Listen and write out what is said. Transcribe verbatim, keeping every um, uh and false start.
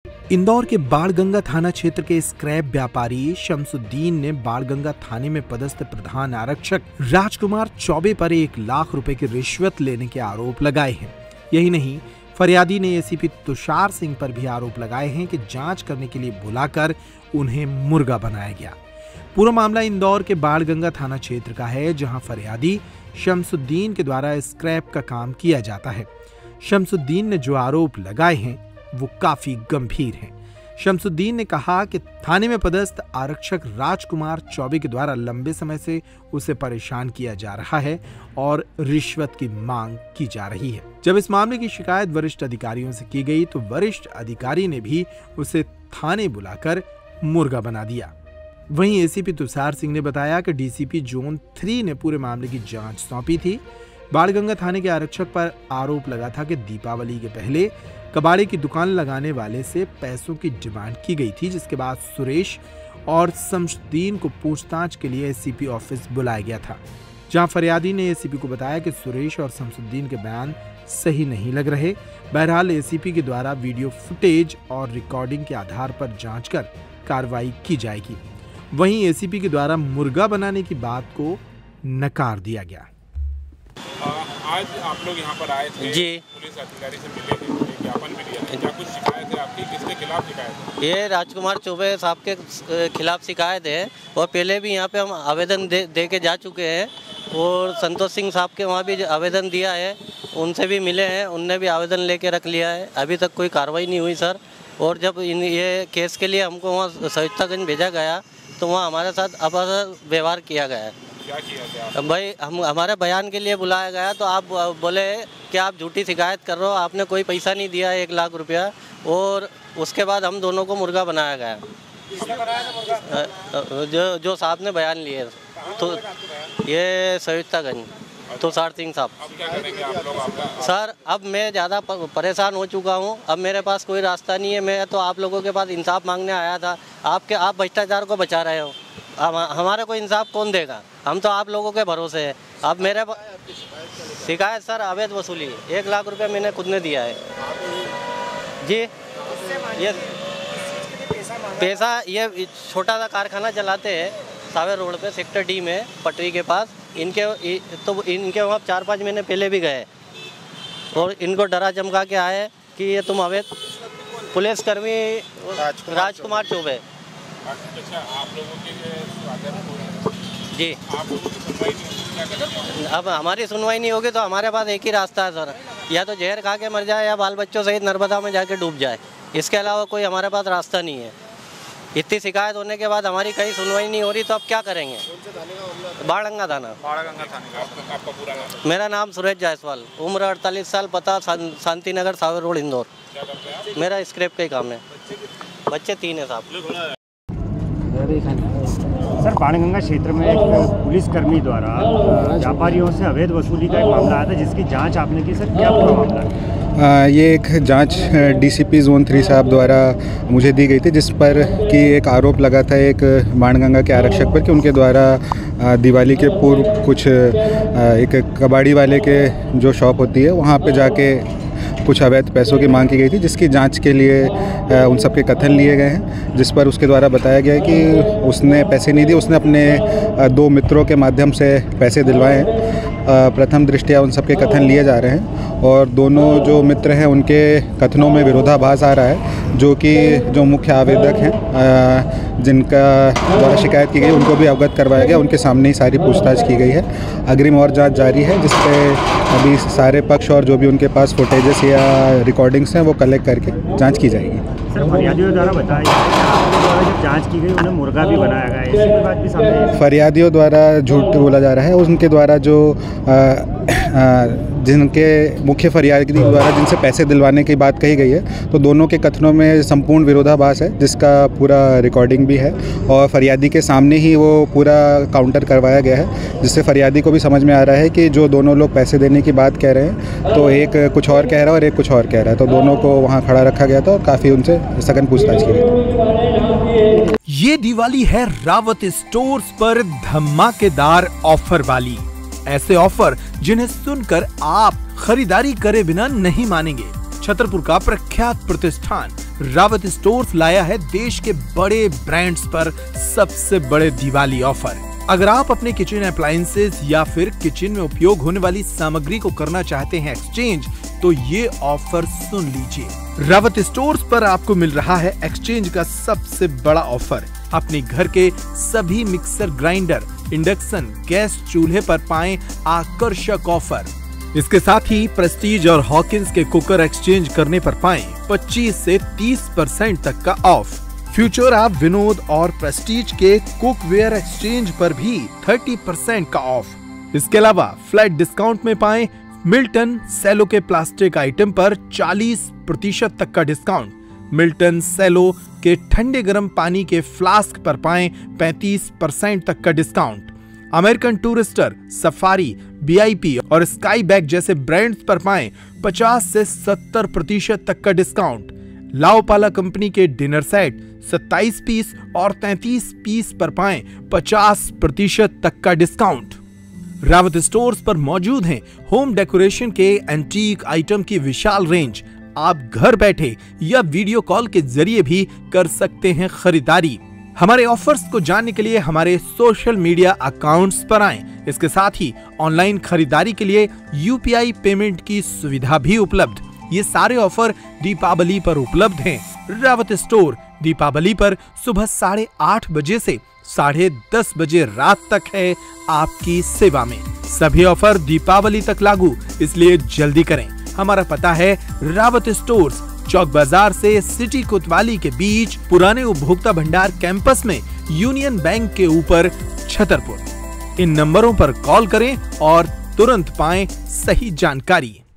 इंदौर के बाणगंगा थाना क्षेत्र के स्क्रैप व्यापारी शमसुद्दीन ने बाणगंगा थाने में पदस्थ प्रधान आरक्षक राजकुमार चौबे पर एक लाख रुपए की रिश्वत लेने के आरोप लगाए हैं। यही नहीं, फरियादी ने एसीपी तुषार सिंह पर भी आरोप लगाए हैं कि जांच करने के लिए बुलाकर उन्हें मुर्गा बनाया गया। पूरा मामला इंदौर के बाणगंगा थाना क्षेत्र का है, जहां फरियादी शमसुद्दीन के द्वारा स्क्रैप का काम किया जाता है। शमसुद्दीन ने जो आरोप लगाए हैं वो काफी गंभीर हैं। शमसुद्दीन ने कहा कि थाने में पदस्थ आरक्षक राजकुमार चौबे के द्वारा लंबे समय से उसे परेशान किया जा रहा है और रिश्वत की मांग की जा रही है। जब इस मामले की शिकायत वरिष्ठ अधिकारियों से की गई तो वरिष्ठ अधिकारी ने भी उसे थाने बुलाकर मुर्गा बना दिया। वहीं एसीपी तुषार सिंह ने बताया कि डीसीपी जोन थ्री ने पूरे मामले की जांच सौंपी थी। बाणगंगा थाने के आरक्षक पर आरोप लगा था कि दीपावली के पहले कबाड़े की दुकान लगाने वाले से पैसों की डिमांड की गई थी, जिसके बाद सुरेश और शमसुद्दीन को पूछताछ के लिए एसीपी ऑफिस बुलाया गया था, जहां फरियादी ने एसीपी को बताया कि सुरेश और शमसुद्दीन के बयान सही नहीं लग रहे। बहरहाल एसीपी के द्वारा वीडियो फुटेज और रिकॉर्डिंग के आधार पर जांच कर कार्रवाई की जाएगी। वहीं एसीपी के द्वारा मुर्गा बनाने की बात को नकार दिया गया। आज आप लोग यहाँ पर आए थे जी, पुलिस अधिकारी से मिले थे, ज्ञापन भी लिया है। क्या कुछ शिकायत है आपकी? किसके खिलाफ शिकायत है? ये राजकुमार चौबे साहब के खिलाफ शिकायत है और पहले भी यहाँ पे हम आवेदन दे, दे के जा चुके हैं और संतोष सिंह साहब के वहाँ भी आवेदन दिया है, उनसे भी मिले हैं, उनने भी आवेदन लेके रख लिया है। अभी तक कोई कार्रवाई नहीं हुई सर। और जब इन ये केस के लिए हमको वहाँ सवितागंज भेजा गया तो वहाँ हमारे साथ अभद्र व्यवहार किया गया है। क्या किया गया? भाई हम हमारे बयान के लिए बुलाया गया तो आप बोले कि आप झूठी शिकायत कर रहे हो, आपने कोई पैसा नहीं दिया एक लाख रुपया, और उसके बाद हम दोनों को मुर्गा बनाया गया। किसने बनाया था मुर्गा? जो जो साहब ने बयान लिए तो ये सवितागंज तुषार सिंह साहब। अब क्या करेंगे आप लोग? आपका सर अब मैं ज़्यादा परेशान हो चुका हूँ, अब मेरे पास कोई रास्ता नहीं है। मैं तो आप लोगों के पास इंसाफ मांगने आया था, आपके आप भ्रष्टाचार को बचा रहे हो, अब हमारे को इंसाफ कौन देगा? हम तो आप लोगों के भरोसे हैं। अब मेरे शिकायत सर अवैध वसूली, एक लाख रुपए मैंने खुद ने दिया है जी। ये पैसा ये छोटा सा कारखाना चलाते हैं सावेर रोड पे सेक्टर डी में पटरी के पास। इनके तो इनके वहाँ चार पाँच महीने पहले भी गए और इनको डरा चमका के आए कि ये तुम अवैध पुलिसकर्मी राजकुमार चौबे। अच्छा, आप लोगों के जी आप लोगों की सुनवाई नहीं होगी, क्या करेंगे? अब हमारी सुनवाई नहीं होगी तो हमारे पास एक ही रास्ता है सर, या तो जहर खा के मर जाए या बाल बच्चों सहित नर्मदा में जाके डूब जाए। इसके अलावा कोई हमारे पास रास्ता नहीं है। इतनी शिकायत होने के बाद हमारी कहीं सुनवाई नहीं हो रही तो अब क्या करेंगे? बाणगंगा थाना। बाणगंगा थाने का आपका, आपका पूरा नाम? मेरा नाम सुरेश जायसवाल, उम्र अड़तालीस साल, पता शांति नगर सावेर रोड इंदौर। क्या करते हैं आप? मेरा स्क्रैप का ही काम है। बच्चे तीन है साहब। सर, बाणगंगा क्षेत्र में एक पुलिसकर्मी द्वारा व्यापारियों से अवैध वसूली का एक मामला आया था, जिसकी जांच आपने की। सर, क्या पूरा मामला है? ये एक जांच डीसीपी जोन थ्री साहब द्वारा मुझे दी गई थी, जिस पर कि एक आरोप लगा था एक बाणगंगा के आरक्षक पर कि उनके द्वारा दिवाली के पूर्व कुछ एक कबाड़ी वाले के जो शॉप होती है वहाँ पे जाके कुछ अवैध पैसों की मांग की गई थी, जिसकी जांच के लिए उन सब के कथन लिए गए हैं, जिस पर उसके द्वारा बताया गया है कि उसने पैसे नहीं दिए, उसने अपने दो मित्रों के माध्यम से पैसे दिलवाए हैं। प्रथम दृष्टया उन सब के कथन लिए जा रहे हैं और दोनों जो मित्र हैं उनके कथनों में विरोधाभास आ रहा है, जो कि जो मुख्य आवेदक हैं जिनका द्वारा शिकायत की गई उनको भी अवगत करवाया गया, उनके सामने ही सारी पूछताछ की गई है। अग्रिम और जांच जारी है, जिस पे अभी सारे पक्ष और जो भी उनके पास फुटेजेस या रिकॉर्डिंग्स हैं वो कलेक्ट करके जांच की जाएगी। सर, फरियादियों द्वारा बताया द्वारा जब जांच की गई उन्हें मुर्गा भी बनाया गया है, इसकी बात भी सामने। फरियादियों द्वारा झूठ बोला जा रहा है, उनके द्वारा जो आ, आ, जिनके मुख्य फरियादी द्वारा जिनसे पैसे दिलवाने की बात कही गई है, तो दोनों के कथनों में संपूर्ण विरोधाभास है, जिसका पूरा रिकॉर्डिंग भी है और फरियादी के सामने ही वो पूरा काउंटर करवाया गया है, जिससे फरियादी को भी समझ में आ रहा है कि जो दोनों लोग पैसे देने की बात कह रहे हैं तो एक कुछ और कह रहा है और एक कुछ और कह रहा है, तो दोनों को वहाँ खड़ा रखा गया था और काफ़ी उनसे सघन पूछताछ की गई। ये दिवाली है रावत स्टोर्स पर धमाकेदार ऑफर वाली। ऐसे ऑफर जिन्हें सुनकर आप खरीदारी करे बिना नहीं मानेंगे। छतरपुर का प्रख्यात प्रतिष्ठान रावत स्टोर्स लाया है देश के बड़े ब्रांड्स पर सबसे बड़े दिवाली ऑफर। अगर आप अपने किचन अप्लायंसेस या फिर किचन में उपयोग होने वाली सामग्री को करना चाहते हैं एक्सचेंज, तो ये ऑफर सुन लीजिए। रावत स्टोर्स पर आपको मिल रहा है एक्सचेंज का सबसे बड़ा ऑफर। अपने घर के सभी मिक्सर ग्राइंडर, इंडक्शन, गैस चूल्हे पर पाएं आकर्षक ऑफर। इसके साथ ही प्रेस्टीज और हॉकिंस के कुकर एक्सचेंज करने पर पाएं पच्चीस से तीस परसेंट तक का ऑफ। फ्यूचर आप विनोद और प्रेस्टीज के कुकवेयर एक्सचेंज पर भी तीस परसेंट का ऑफ। इसके अलावा फ्लैट डिस्काउंट में पाएं मिल्टन सेलो के प्लास्टिक आइटम पर चालीस प्रतिशत तक का डिस्काउंट। मिल्टन सेलो के ठंडे गर्म पानी के फ्लास्क पर पाएं पैंतीस परसेंट तक का discount. American Tourister, Safari, VIP और स्काई बैग जैसे ब्रांड्स पर पाएं पचास से सत्तर प्रतिशत तक का डिस्काउंट। लाओपाला कंपनी के डिनर सेट सत्ताईस पीस और तैंतीस पीस पर पाएं पचास प्रतिशत तक का डिस्काउंट। रावत स्टोर्स पर मौजूद हैं होम डेकोरेशन के एंटीक आइटम की विशाल रेंज। आप घर बैठे या वीडियो कॉल के जरिए भी कर सकते हैं खरीदारी। हमारे ऑफर्स को जानने के लिए हमारे सोशल मीडिया अकाउंट्स पर आएं। इसके साथ ही ऑनलाइन खरीदारी के लिए यूपीआई पेमेंट की सुविधा भी उपलब्ध। ये सारे ऑफर दीपावली पर उपलब्ध हैं। रावत स्टोर दीपावली पर सुबह साढ़े आठ बजे से साढ़े दस बजे रात तक है आपकी सेवा में। सभी ऑफर दीपावली तक लागू, इसलिए जल्दी करें। हमारा पता है रावत स्टोर्स, चौक बाजार से सिटी कोतवाली के बीच, पुराने उपभोक्ता भंडार कैंपस में, यूनियन बैंक के ऊपर, छतरपुर। इन नंबरों पर कॉल करें और तुरंत पाएं सही जानकारी।